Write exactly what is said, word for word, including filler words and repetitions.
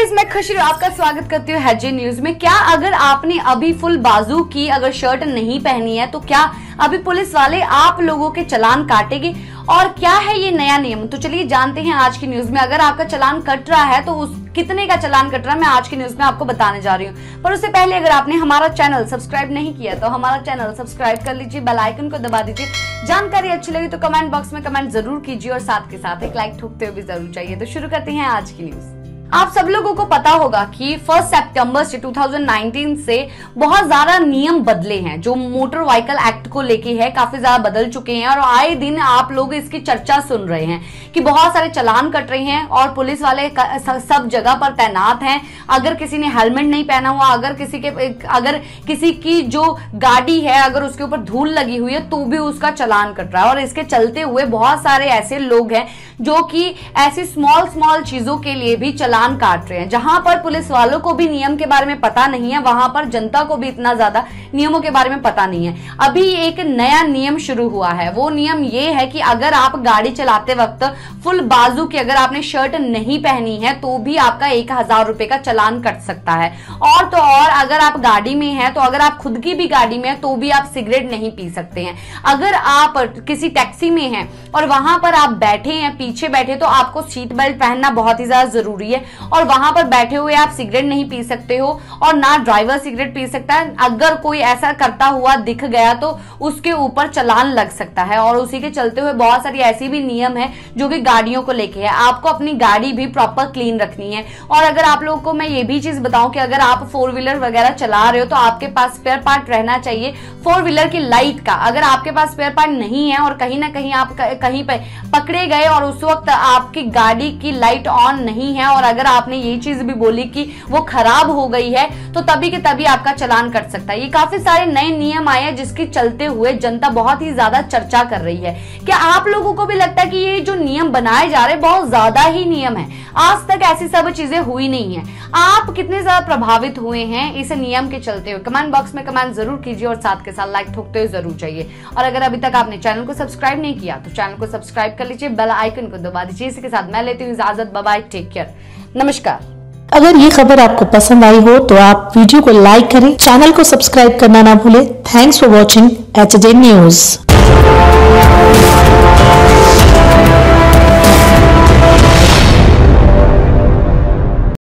Guys, मैं खुशी आपका स्वागत करती हूँ हेडलाइट न्यूज में। क्या अगर आपने अभी फुल बाजू की अगर शर्ट नहीं पहनी है तो क्या अभी पुलिस वाले आप लोगों के चालान काटेंगे और क्या है ये नया नियम? तो चलिए जानते हैं आज की न्यूज में। अगर आपका चालान कट रहा है तो उस कितने का चालान कट रहा है मैं आज की न्यूज में आपको बताने जा रही हूँ। पर उससे पहले अगर आपने हमारा चैनल सब्सक्राइब नहीं किया तो हमारा चैनल सब्सक्राइब कर लीजिए, बेल आइकन को दबा दीजिए। जानकारी अच्छी लगी तो कमेंट बॉक्स में कमेंट जरूर कीजिए और साथ के साथ एक लाइक ठोकते हुए भी जरूर चाहिए। तो शुरू करते हैं आज की न्यूज। आप सब लोगों को पता होगा कि फर्स्ट सितंबर से दो हज़ार उन्नीस से बहुत ज्यादा नियम बदले हैं जो मोटर व्हीकल एक्ट को लेके है, काफी ज्यादा बदल चुके हैं और आए दिन आप लोग इसकी चर्चा सुन रहे हैं कि बहुत सारे चालान कट रहे हैं और पुलिस वाले सब जगह पर तैनात हैं। अगर किसी ने हेलमेट नहीं पहना हुआ, अगर किसी के अगर किसी की जो गाड़ी है अगर उसके ऊपर धूल लगी हुई है तो भी उसका चालान कट रहा है। और इसके चलते हुए बहुत सारे ऐसे लोग हैं जो कि ऐसी स्मॉल स्मॉल चीजों के लिए भी चालान काट रहे हैं। जहां पर पुलिस वालों को भी नियम के बारे में पता नहीं है, वहां पर जनता को भी इतना ज्यादा नियमों के बारे में पता नहीं है। अभी एक नया नियम शुरू हुआ है। वो नियम ये है कि अगर आप गाड़ी चलाते वक्त फुल बाजू की अगर आपने शर्ट नहीं पहनी है तो भी आपका एक हजार रुपए का चालान कट सकता है। और तो और अगर आप गाड़ी में हैं तो अगर आप खुद की भी गाड़ी में है तो भी आप सिगरेट नहीं पी सकते हैं। अगर आप किसी टैक्सी में हैं और वहां पर आप बैठे हैं, पीछे बैठे, तो आपको सीट बेल्ट पहनना बहुत ही ज्यादा जरूरी है और वहां पर बैठे हुए आप सिगरेट नहीं पी सकते हो और ना ड्राइवर सिगरेट पी सकता है। अगर कोई ऐसा करता हुआ दिख गया तो उसके ऊपर चालान लग सकता है। और उसी के चलते हुए बहुत सारी ऐसी भी नियम है जो कि गाड़ियों को लेके है। आपको अपनी गाड़ी भी प्रॉपर क्लीन रखनी है। और अगर आप लोगों को मैं ये भी चीज बताऊं कि अगर आप फोर व्हीलर वगैरह चला रहे हो तो आपके पास स्पेयर पार्ट रहना चाहिए फोर व्हीलर की लाइट का। अगर आपके पास स्पेयर पार्ट नहीं है और कहीं ना कहीं आप कहीं पे पकड़े गए और उस वक्त आपकी गाड़ी की लाइट ऑन नहीं है और अगर आपने ये चीज भी बोली कि वो खराब हो गई है तो तभी के तभी आपका चालान कट सकता है। ये काफी सारे नए नियम आए हैं जिसके चलते हुए जनता बहुत ही ज्यादा चर्चा कर रही है। क्या आप लोगों को भी लगता है कि ये जो नियम बनाए जा रहे हैं बहुत ज्यादा ही नियम है? आज तक ऐसी सब चीजें हुई नहीं है। आप कितने ज्यादा प्रभावित हुए हैं इस नियम के चलते हुए? कमेंट बॉक्स में कमेंट जरूर कीजिए और साथ के साथ लाइक ठोकते हुए जरूर चाहिए। और अगर अभी तक आपने चैनल को सब्सक्राइब नहीं किया तो चैनल को सब्सक्राइब कर लीजिए, बेल आइकन को दबा दीजिए। इसी के साथ मैं लेती हूँ इजाजत। बाय बाय, टेक केयर, नमस्कार। अगर ये खबर आपको पसंद आई हो तो आप वीडियो को लाइक करें, चैनल को सब्सक्राइब करना ना भूलें। Thanks for watching H J news.